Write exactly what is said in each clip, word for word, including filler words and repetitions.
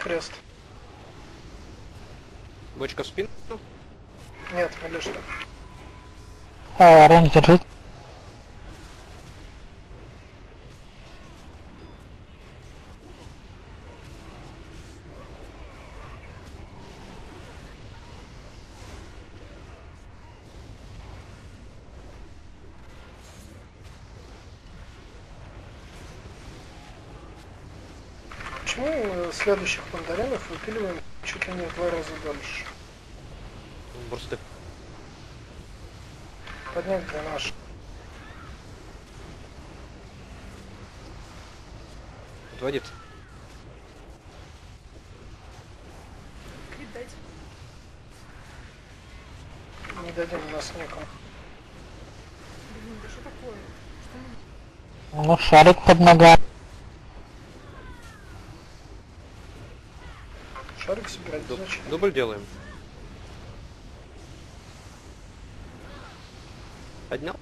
Крест. Бочка в спину? Нет, Милишка. А, рейндж держит. Почему мы следующих мандаринов выпиливаем чуть ли не в два раза дольше? Бурсты. Поднять дренаж. Отводит. Крит дайте. Не дадим нас никому. Блин, да что такое? Что мы... Ну, шарик под ногами. Шарик собирать Дуб- зачем? Дубль делаем. Поднял?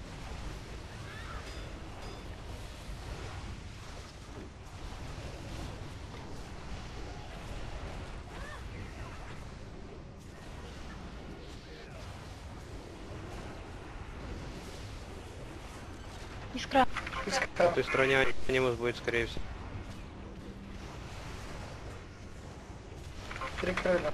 Искра. В Искра. той стороне анимус будет, скорее всего. Перекрыли.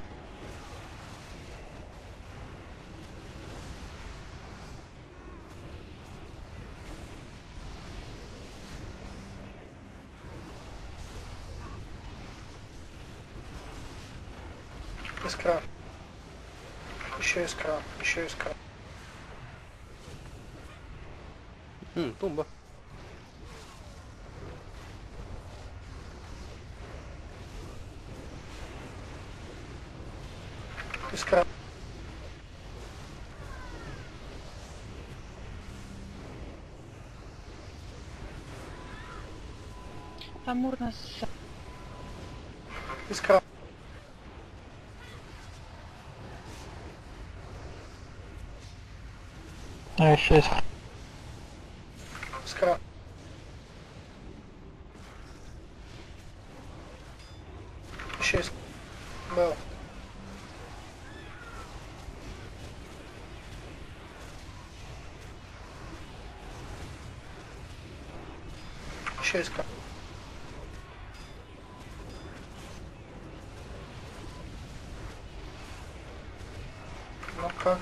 Искра. Еще искра. Еще искра. Хм, тумба. Искра. Амур нас... Искра. А еще есть. Искра. Еще есть. Был. Еще искра. Ну как?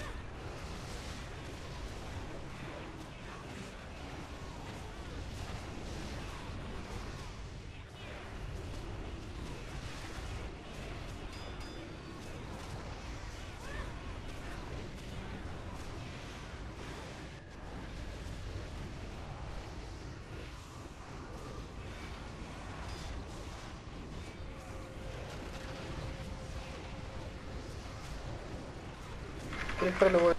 Перекрыли войну.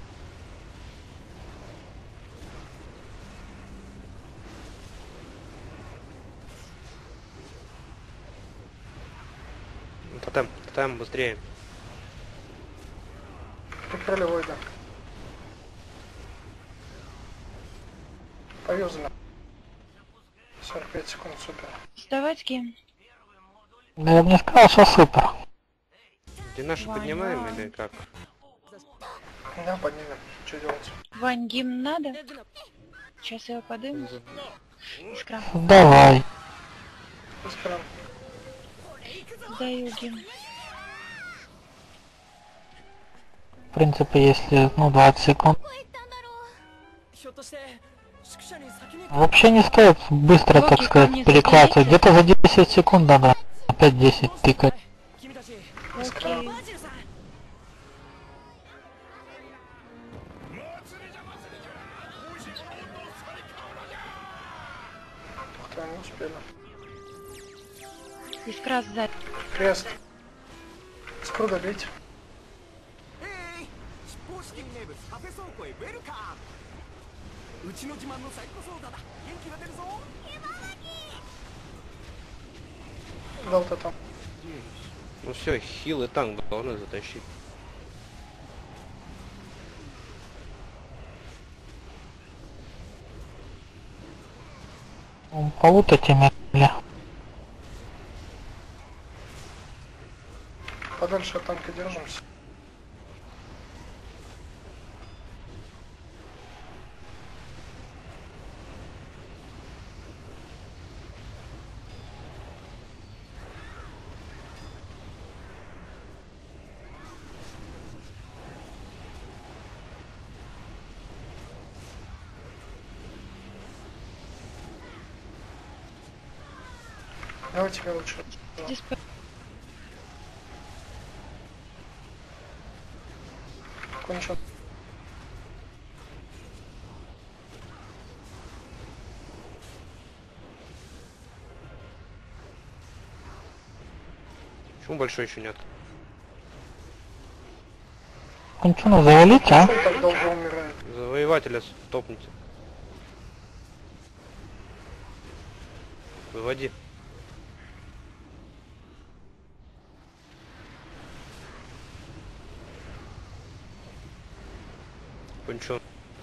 Тотем, тотем, быстрее. Перекрыли войну. Повезли. сорок пять секунд, супер. Сдавать кем? Да я бы не сказал, что супер. Ты наши Ваня. поднимаем или как? Да, поднимем. Что делать? Вань, гимн надо? Сейчас я его подыму. Искра. Давай. Искра. Даю гимн. В принципе, если, ну, двадцать секунд. Вообще не стоит быстро, Локи, так ко сказать, мне перекладывать. заходите? Где-то за десять секунд надо опять десять тыкать. Окей. Ух ты, не успели. Искра сзади. Крест. Искру добить. 公式名物カフェ倉庫へウェルカム。うちの自慢のサイコソーダだ。元気が出るぞ。 Дал-то там. Ну все, хил и танк должны затащить. Полутайте меня. Подальше от танка держимся. Давай тебя лучше. Здесь по- Кончен. Почему большой еще нет? Кончуна завалить, а? Почему так долго умирает? Завоевателя топните. Выводи. Кончен.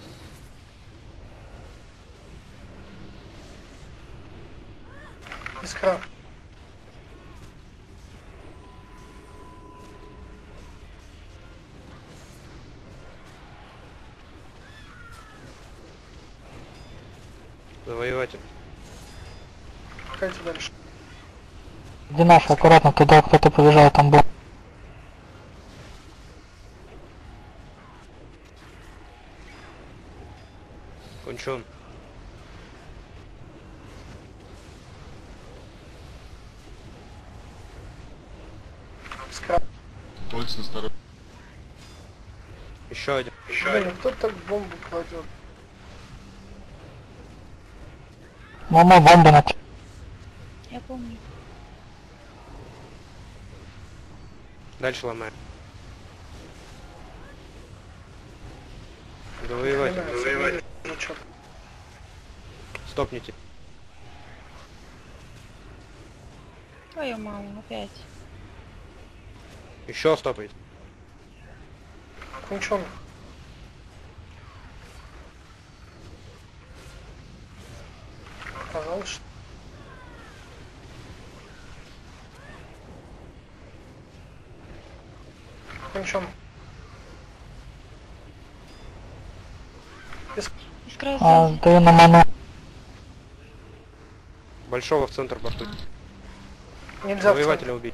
Искра. Завоеватель. Пускайте дальше. Где наши, аккуратно, туда кто-то побежал, там был. Кончен. Искра. Очень осторожно. Еще один. Еще Блин, один. ну кто так бомбу кладет? Мама, бомба на... Я помню. Дальше ломаем. Завоеватель. Завоеватель. Ну что? Стопните. Твою маму, опять. Еще стопает. Кончен. Казалось, что... Кончен. Искра А, сзади. даю на ману. Большого в центр борту. Нельзя в центр. Завоевателя убить.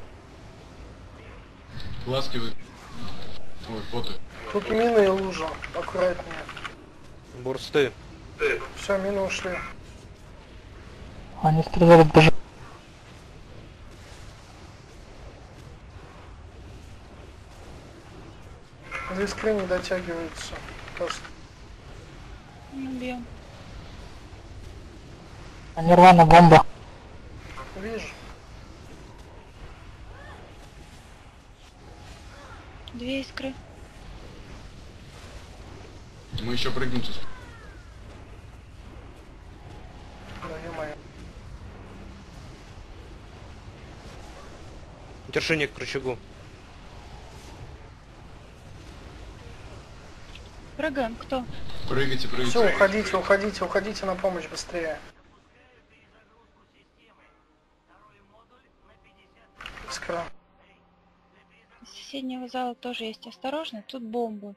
Глазки вы... Ой, боты. Тут мины и лужа. Аккуратнее. Бурсты. Все, мины ушли. Они стреляли даже... До искры не дотягиваются. Просто. Не убьем. Нирвана, бомба. Вижу. Две искры. Мы еще прыгнем тут. Да, ё-моё. Держи к рычагу. Прыгаем, кто? Прыгайте, прыгайте. Все, уходите, уходите, уходите на помощь быстрее. Искра. Из соседнего зала тоже есть. Осторожно, тут бомбы.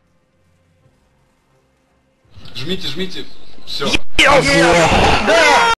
Жмите, жмите. Все. Да!